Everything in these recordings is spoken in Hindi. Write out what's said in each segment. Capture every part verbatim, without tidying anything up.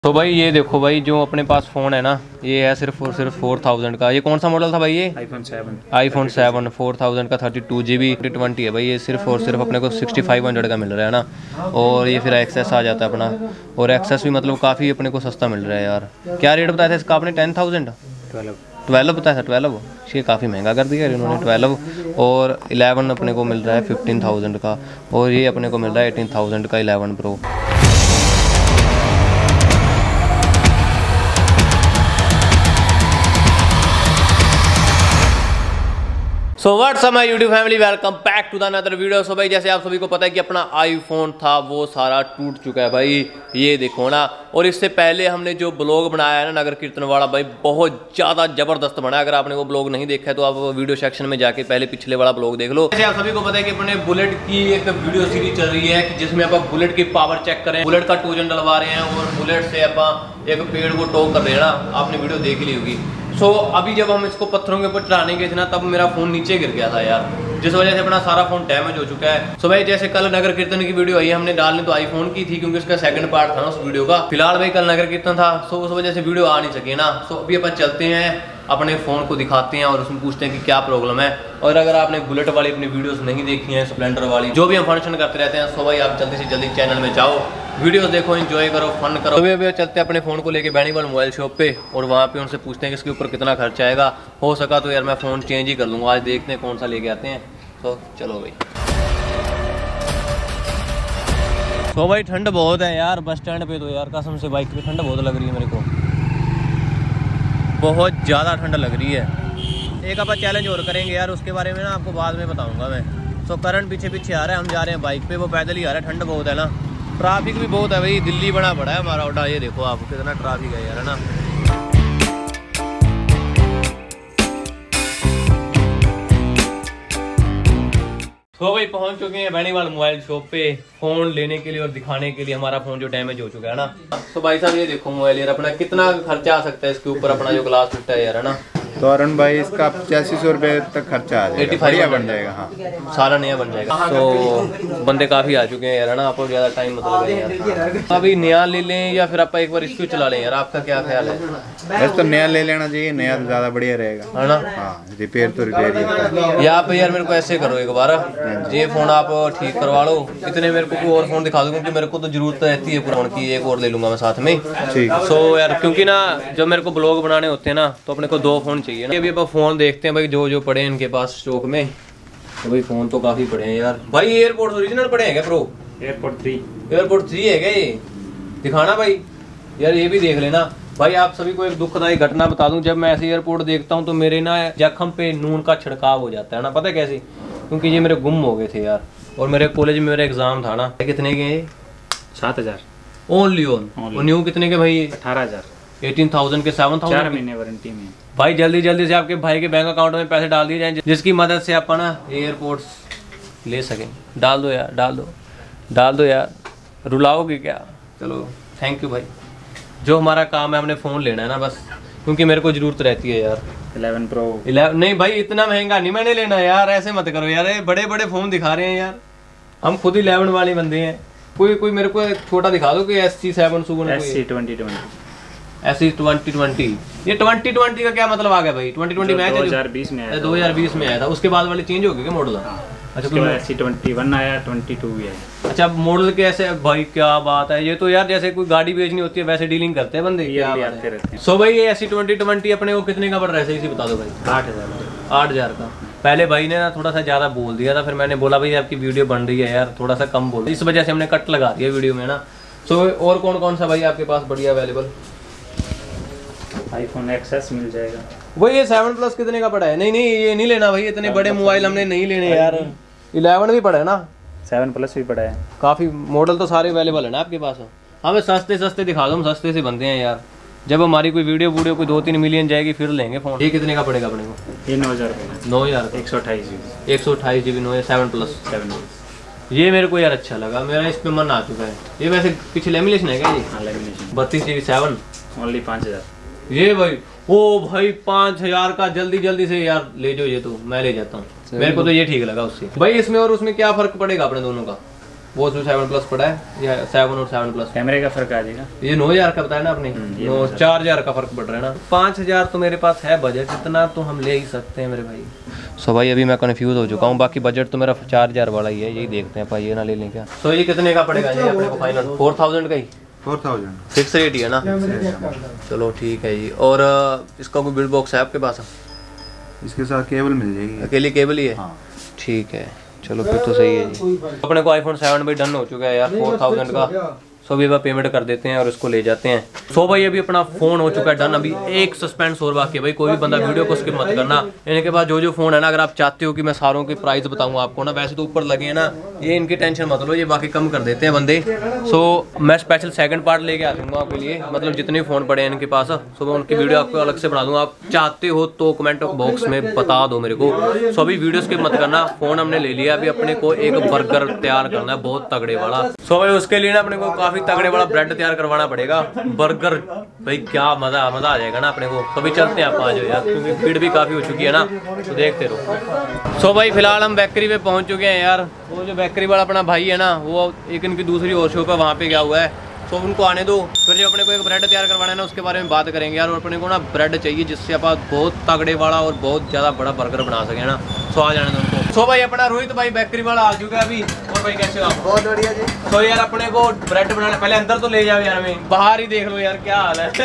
तो भाई ये देखो भाई, जो अपने पास फ़ोन है ना, ये है सिर्फ और सिर्फ फोर थाउजेंड का। ये कौन सा मॉडल था भाई? ये iPhone seven iPhone seven four thousand का, thirty two G B twenty है भाई। ये सिर्फ और सिर्फ अपने को सिक्सटी फाइव हंड्रेड का मिल रहा है ना। और ये फिर एक्सेस आ जाता है अपना, और एक्सेस भी मतलब काफ़ी अपने को सस्ता मिल रहा है यार। क्या रेट बताया था इसका आपने? टेन थाउजेंड ट्वेल्व ट्वेल्व बताया था। ट्वेल्व ये काफ़ी महंगा कर दिया इन्होंने। ट्वेल्व और इलेवन अपने को मिल रहा है फिफ्टीन थाउजेंड का, और ये अपने को मिल रहा है एटीन थाउजेंड का eleven pro. So what's up my YouTube family, welcome back to the another video. सो भाई जैसे आप सभी को पता है कि अपना आईफोन था वो सारा टूट चुका है भाई, ये देखो ना। और इससे पहले हमने जो ब्लॉग बनाया है ना नगर कीर्तन वाला, भाई बहुत ज़्यादा ज़बरदस्त बना है। अगर आपने वो ब्लॉग नहीं देखा है तो आप वीडियो सेक्शन में जाके पहले पिछले वाला ब्लॉग देख लो। जैसे आप सभी को पता है कि अपने बुलेट की एक वीडियो सीरीज चल रही है कि जिसमें आप बुलेट की पावर चेक करें, बुलेट का टूजन डलवा रहे हैं और बुलेट से आप एक पेड़ को टो कर रहे हैं ना। आपने वीडियो देख ली होगी। सो so, अभी जब हम इसको पत्थरों के ऊपर चढ़ाने गए थे ना, तब मेरा फ़ोन नीचे गिर गया था यार, जिस वजह से अपना सारा फ़ोन डैमेज हो चुका है। सो so, भाई जैसे कल नगर कीर्तन की वीडियो आई, हमने डालनी तो आईफोन की थी क्योंकि उसका सेकंड पार्ट था ना उस वीडियो का। फिलहाल भाई कल नगर कीर्तन था, सो उस वजह से वीडियो आ नहीं सके ना। सो अभी अपन चलते हैं, अपने फ़ोन को दिखाते हैं और उसमें पूछते हैं कि क्या प्रॉब्लम है। और अगर आपने बुलेट वाली अपनी वीडियोस नहीं देखी हैं, स्प्लेंडर वाली, जो भी हम फंक्शन करते रहते हैं, सो भाई आप जल्दी से जल्दी चैनल में जाओ, वीडियोस देखो, एंजॉय करो, फन करो। तो अभी चलते हैं अपने फ़ोन को लेके बैनीवाल मोबाइल शॉप पे, और वहाँ पे उनसे पूछते हैं कि इसके ऊपर कितना खर्चा आएगा। हो सका तो यार मैं फ़ोन चेंज ही कर लूँगा आज, देखते हैं कौन सा लेके आते हैं। तो चलो भाई। तो भाई ठंड बहुत है यार बस स्टैंड पे, तो यार कसम से बाइक पे ठंड बहुत लग रही है मेरे को, बहुत ज़्यादा ठंड लग रही है। एक आप चैलेंज और करेंगे यार, उसके बारे में ना आपको बाद में बताऊंगा मैं। तो करण पीछे पीछे आ रहा है, हम जा रहे हैं बाइक पे, वो पैदल ही आ रहा है। ठंड बहुत है ना, ट्रैफिक भी बहुत है भाई, दिल्ली बना पड़ा है हमारा ओडा। ये देखो आप कितना ट्रैफिक है यार, है ना। तो भाई पहुंच चुके हैं बैनीवाल मोबाइल शॉप पे फ़ोन लेने के लिए और दिखाने के लिए हमारा फ़ोन जो डैमेज हो चुका है ना। तो भाई साहब ये देखो मोबाइल यार, अपना कितना खर्चा आ सकता है इसके ऊपर, अपना जो ग्लास टूटा है यार, है ना। तो अरुण भाई इसका पचासी सौ रुपये तक खर्चा आ जाएगा, बढ़िया बन जाएगा। हाँ सारा नया बन जाएगा। तो बंदे काफ़ी आ चुके हैं यार, है ना। आपको ज़्यादा टाइम मतलब है यार, अभी नया ले लें या फिर आप एक बार इसको चला लें यार, आपका क्या ख्याल है? बस तो नया ले लेना चाहिए, नया तो ज़्यादा बढ़िया रहेगा, है ना। हाँ रिपेयर तो रिपेयर। या आप यार मेरे को ऐसे करो, एक बार ये फ़ोन आप ठीक करवा लो, इतने मेरे को कोई और फ़ोन दिखा दो, क्योंकि मेरे को तो ज़रूरत रहती है फ़ोन की, एक और ले लूँगा मैं साथ में। ठीक। सो यार क्योंकि ना जब मेरे को ब्लॉग बनाने होते हैं ना, तो अपने को दो फ़ोन चाहिए ना। अभी आप फ़ोन देखते हैं भाई जो जो पड़े हैं इनके पास स्टॉक में। तो भाई फ़ोन तो काफ़ी पड़े हैं यार। भाई एयरपोर्ट ओरिजिनल पड़े हैं क्या pro? Airport three airport three है क्या ये? दिखाना भाई यार, ये भी देख लेना भाई। आप सभी को एक दुखदायी घटना बता दूं, जब मैं ऐसे एयरपोर्ट देखता हूं तो मेरे ना जख्म पे नून का छिड़काव हो जाता है ना। पता है कैसे? क्योंकि ये मेरे गुम हो गए थे यार, और मेरे कॉलेज में मेरा एग्जाम था ना। कितने के? सात हजार ओनली ओन। न्यू कितने के भाई? अठारह हजार एटीन थाउजेंड के सेवन थाउजेंड चार महीने वारंटी में। भाई जल्दी जल्दी से आपके भाई के बैंक अकाउंट में पैसे डाल दिए जाएं, जिसकी मदद से अपन ना एयरपोर्ट्स ले सकें। डाल दो यार, डाल दो डाल दो यार, रुलाओगे क्या? चलो थैंक यू भाई। जो हमारा काम है, हमने फ़ोन लेना है ना बस, क्योंकि मेरे को ज़रूरत रहती है यार। इलेवन प्रो इलेवन नहीं भाई, इतना महंगा नहीं मैंने लेना यार, ऐसे मत करो यार। बड़े बड़े फ़ोन दिखा रहे हैं यार, हम खुद इलेवन वाले बंदे हैं। कोई कोई मेरे को छोटा दिखा दो कि एस सी सेवन सुगुन S C twenty twenty S C twenty twenty ये ट्वेंटी ट्वेंटी का क्या मतलब आ गया भाई? ट्वेंटी ट्वेंटी में आया था, दो हजार बीस में आया, दो हजार बीस में आया था। उसके बाद वाले चेंज हो गए क्या मॉडल? अच्छा उसके बाद एस सी ट्वेंटी वन आया, ट्वेंटी टू भी आया। अच्छा मॉडल के ऐसे भाई, क्या बात है। ये तो यार जैसे कोई गाड़ी बेचनी होती है वैसे डीलिंग करते हैं बंदे। क्या आते रहते हैं। सो भाई ये एस सी ट्वेंटी ट्वेंटी अपने को कितने का पड़ रहा है, सही से बता दो भाई? आठ हजार आठ हजार का। पहले भाई ने ना थोड़ा सा ज़्यादा बोल दिया था, फिर मैंने बोला भाई आपकी वीडियो बन रही है यार, थोड़ा सा कम बोल, इस वजह से हमने कट लगा दिया वीडियो में ना। सो और कौन कौन सा भाई आपके पास बढ़िया अवेलेबल? आईफोन एक्सएस मिल जाएगा। वही ये सेवन प्लस कितने का पड़ा है? नहीं नहीं ये नहीं लेना भाई, इतने बड़े मोबाइल हमने नहीं लेने यार। इलेवन भी पड़ा है ना, सेवन प्लस भी पड़ा है। काफ़ी मॉडल तो सारे अवेलेबल है ना आपके पास। हमें सस्ते सस्ते दिखा दो, हम सस्ते से बनते हैं यार। जब हमारी कोई वीडियो वीडियो कोई दो तीन मिलियन जाएगी फिर लेंगे फ़ोन। ये कितने का पड़ेगा अपने को? ये नौ हज़ार रुपये नौ हज़ार एक सौ अट्ठाईस जी बी एक सौ अट्ठाईस जी बी नौ सेवन प्लस सेवन। ये मेरे को यार अच्छा लगा, मेरा इस पे मन आ चुका है। ये वैसे पीछे लेमिनेशन है क्या? ये हाँ लेमिनेशन। बत्तीस जी बी सेवन ओनली पाँच हज़ार। ये भाई ओ भाई पाँच हजार का, जल्दी जल्दी से यार ले जाओ। ये तो मैं ले जाता हूँ, मेरे को तो ये ठीक लगा उससे भाई। इसमें और उसमें क्या फ़र्क पड़ेगा अपने दोनों का? वो उसमें सेवन प्लस पड़ा है या सेवन और सेवन प्लस? कैमरे का फर्क आ जाएगा। ये नौ हजार का बताया ना आपने, नौ चार हजार का फर्क पड़ रहा है ना। पाँच हजार तो मेरे पास है बजट, इतना तो हम ले ही सकते हैं मेरे भाई। सो भाई अभी मैं कंफ्यूज हो चुका हूँ, बाकी बजट तो मेरा चार हजार वाला ही है, यही देखते हैं भाई ये ना ले लें क्या। सो ये कितने का पड़ेगा जी अपने को फाइनल? फोर थाउजेंड का ही? फोर थाउजेंड फिक्स रेट ही है ना? चलो ठीक है जी। और इसका कोई बिल्ड बॉक्स है आपके पास? इसके साथ केबल मिल जाएगी, अकेली केबल ही है? हाँ। ठीक है चलो फिर तो सही है जी। अपने को आईफोन सेवन भी डन हो चुका है यार फोर थाउजेंड का। सो अभी पेमेंट कर देते हैं और इसको ले जाते हैं। सो भाई अभी अपना फोन हो चुका है डन। अभी एक सस्पेंस और बाकी है भाई, कोई भी बंदा वीडियो को स्किप मत करना। इनके पास जो जो फोन है ना, अगर आप चाहते हो कि मैं सारों की प्राइस बताऊंगा आपको ना, वैसे तो ऊपर लगे हैं ना, ये इनकी टेंशन मत लो, ये बाकी कम कर देते हैं बंदे। सो मैं स्पेशल सेकंड पार्ट लेके आ दूंगा आपके लिए, मतलब जितने फोन पड़े हैं इनके पास, सो मैं उनकी वीडियो आपको अलग से बना दूंगा। आप चाहते हो तो कमेंट बॉक्स में बता दो मेरे को। सो अभी वीडियो स्किप मत करना। फोन हमने ले लिया, अभी अपने को एक बर्गर तैयार करना है बहुत तगड़े वाला। सो भाई उसके लिए ना अपने को काफी तगड़े वाला ब्रेड तैयार करवाना पड़ेगा। बर्गर भाई क्या मजा मजा आ जाएगा ना अपने को। तो अभी चलते हैं आप आ जाओ यार, क्योंकि भीड़ भी काफी हो चुकी है ना, तो देखते रहो। सो भाई फिलहाल हम बेकरी पे पहुंच चुके हैं यार। वो जो बेकरी वाला अपना भाई है ना, वो एक इनकी दूसरी और शॉप है, वहाँ पे गया हुआ है। तो उनको आने दो, फिर जो अपने को एक ब्रेड तैयार करवाना है ना, उसके बारे में बात करेंगे यार। और अपने को ना ब्रेड चाहिए जिससे आप बहुत तगड़े वाला और बहुत ज़्यादा बड़ा बर्गर बना सके ना। सो आ जाने दो उनको। सो भाई अपना रोहित भाई बेकरी वाला आ चुका है अभी। और भाई कैसे हो आप? बहुत बढ़िया जी। तो यार अपने को ब्रेड बनाना, पहले अंदर तो ले जाओ यार, हमें बाहर ही देख लो यार क्या हाल है।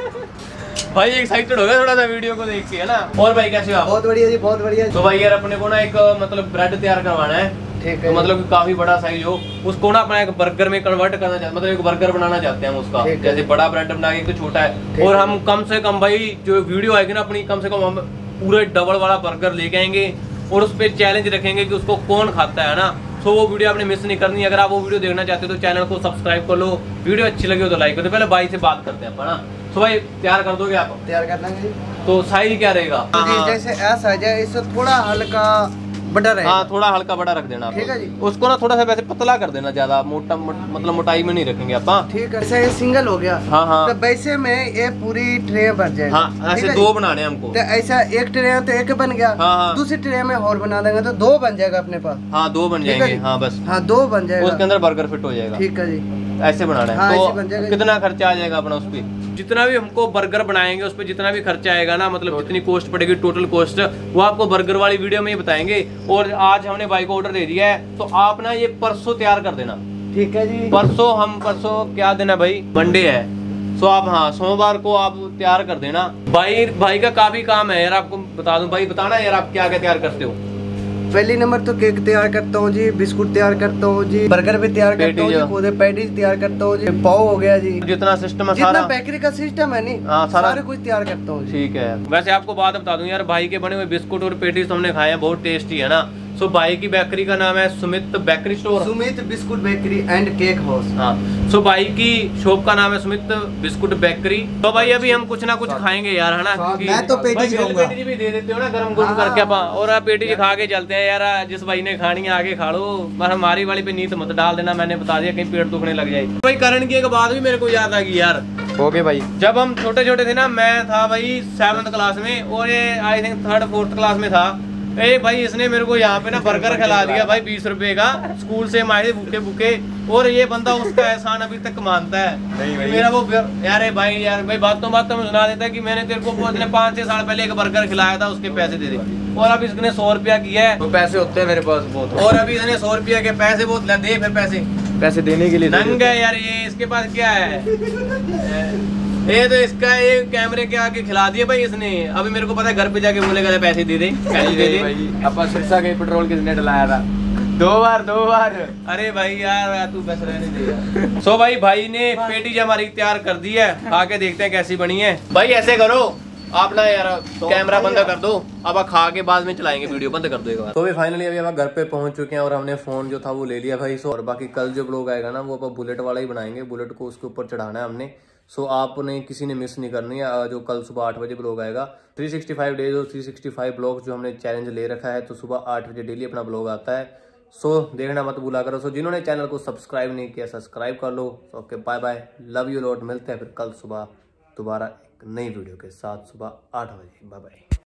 भाई एक्साइटेड हो गया थोड़ा सा वीडियो को देख के, है ना। और भाई कैसे हो आप? बहुत बढ़िया जी, बहुत बढ़िया। तो भाई यार अपने को ना एक मतलब ब्रेड तैयार करवाना है, ठीक है। तो मतलब काफी बड़ा साइज हो, उसको ना अपना एक बर्गर में कन्वर्ट करना चाहते, मतलब एक बर्गर बनाना चाहते हैं हम उसका। जैसे बड़ा ब्रेड बना के छोटा है, और हम कम से कम भाई जो वीडियो आएगी ना अपनी, कम से कम हम पूरे डबल वाला बर्गर लेके आएंगे और उस पर चैलेंज रखेंगे कि उसको कौन खाता है ना। सो वो वीडियो आपने मिस नहीं करनी। अगर आप वो वीडियो देखना चाहते हो तो चैनल को सब्सक्राइब कर लो, वीडियो अच्छी लगी हो तो लाइक कर दो। पहले भाई से बात करते हैं अपना। तो भाई तैयार कर दोगे आप? तैयार कर लेंगे जी। तो साइज क्या रहेगा? जी जैसे ऐसा है जाए, इससे थोड़ा हल्का बड़ा रहेगा। हाँ थोड़ा हल्का बड़ा रख देना, ठीक है जी। उसको ना थोड़ा सा वैसे पतला कर देना, ज्यादा मोटा मोट, मतलब मोटाई में नहीं रखेंगे आप। ठीक है, ऐसे सिंगल हो गया। हाँ हाँ। तो वैसे में ये पूरी ट्रे भर जाएगा। हाँ ऐसे दो बनाने हमको। तो ऐसा एक ट्रे है तो एक बन गया। हाँ हाँ। दूसरी ट्रे में और बना देंगे तो दो बन जाएगा अपने पास। हाँ दो बन जाएंगे। हाँ बस हाँ दो बन जाएगा, उसके अंदर बर्गर फिट हो जाएगा। ठीक है जी। ऐसे बनाना है। हाँ, तो ऐसे बन जाएगा। कितना खर्चा आ जाएगा अपना उस पे? जितना भी हमको बर्गर बनाएंगे उस पे जितना भी खर्चा आएगा ना, मतलब जितनी कॉस्ट पड़ेगी टोटल कॉस्ट, वो आपको बर्गर वाली वीडियो में ही बताएंगे। और आज हमने भाई को ऑर्डर दे दिया है, तो आप ना ये परसों तैयार कर देना। ठीक है जी। परसों हम परसों क्या दिन है भाई? मंडे है। सो आप हाँ सोमवार को आप तैयार कर देना। भाई भाई का काफी काम है यार, आपको बता दूं भाई, बताना यार आप क्या क्या तैयार करते हो। पहली नंबर तो केक तैयार करता हूँ जी, बिस्कुट तैयार करता हूँ जी, बर्गर भी तैयार करता हूँ जी, खुद पैटीज तैयार करता हूँ जी, पाव हो गया जी, जितना सिस्टम है जितना सारा बेकरी का सिस्टम है नहीं, हाँ सारा सारे कुछ तैयार करता हूँ। ठीक है। वैसे आपको बात बता दूं यार, भाई के बने हुए बिस्कुट और पेटीज तो हमने खाए हैं, बहुत टेस्टी है ना। सो भाई की बेकरी का नाम है Sumit bakery store, Sumit biscuit bakery and cake house. हाँ। सो भाई की शॉप का नाम है सुमित बिस्कुट बेकरी। तो भाई अभी हम कुछ ना कुछ खाएंगे यार, है ना। मैं तो पेटीज खाऊंगा। पेटीज भी दे देते हो ना गरम गरम करके अपन, और आप पेटीज खा के चलते हैं यार। जिस भाई ने खानी है आगे खा लो, बस हमारी वाली पे नीत मत डाल देना, मैंने बता दिया कहीं पेट दुखने लग जाए। भाई करण की एक बात भी मेरे को याद आ गई यार। ओके भाई। जब हम छोटे छोटे थे ना, मैं था भाई सेवन्थ क्लास में और ये I think third fourth class में था। ए भाई इसने मेरे को यहाँ पे ना बर्गर खिला दिया भाई बीस रुपए का, स्कूल से हमारे थे भूखे भूखे, और ये बंदा उसका एहसान अभी तक मानता है। नहीं भाई। मेरा वो यार भाई यार भाई बातों बातों में सुना देता है कि मैंने तेरे को उसने पाँच छह साल पहले एक बर्गर खिलाया था, उसके पैसे दे दे, और अभी इसने सौ रुपया किया है। तो पैसे होते हैं मेरे पास बहुत, और अभी इसने सौ रुपया के पैसे बहुत दे, फिर पैसे पैसे देने के लिए नंग है यार ये, इसके पास क्या है। ये तो इसका ये कैमरे के आगे खिला दिए भाई इसने। अभी मेरे को पता है घर पे जाके बोलेगा पैसे दे दे, पैसे दे दे। अपन सिरसा के पेट्रोल किसने डलाया था? दो बार दो बार। अरे भाई यार तू बस रहने दे यार। सो भाई भाई ने पेटी हमारी तैयार कर दी है, खा के देखते हैं कैसी बनी है। भाई ऐसे करो आप ना यार कैमरा बंद कर दो, अब खा के बाद में चलाएंगे वीडियो, बंद कर दो एक बार। तो भी फाइनली अभी हम घर पे पहुंच चुके हैं और हमने फोन जो था वो ले लिया भाई। सो और बाकी कल जो ब्लॉग आएगा ना वो अपन बुलेट वाला ही बनाएंगे, बुलेट को उसके ऊपर चढ़ाना है हमने। सो आपने किसी ने मिस नहीं करनी है, जो कल सुबह आठ बजे ब्लॉग आएगा। थ्री सिक्सटी फाइव डेज और थ्री सिक्सटी फाइव ब्लॉग जो हमने चैलेंज ले रखा है, तो सुबह आठ बजे डेली अपना ब्लॉग आता है। सो देखना मत भूला करो। सो जिन्होंने चैनल को सब्सक्राइब नहीं किया सब्सक्राइब कर लो। Okay bye bye, love you lot. मिलते हैं फिर कल सुबह दोबारा एक नई वीडियो के साथ सुबह आठ बजे। Bye bye.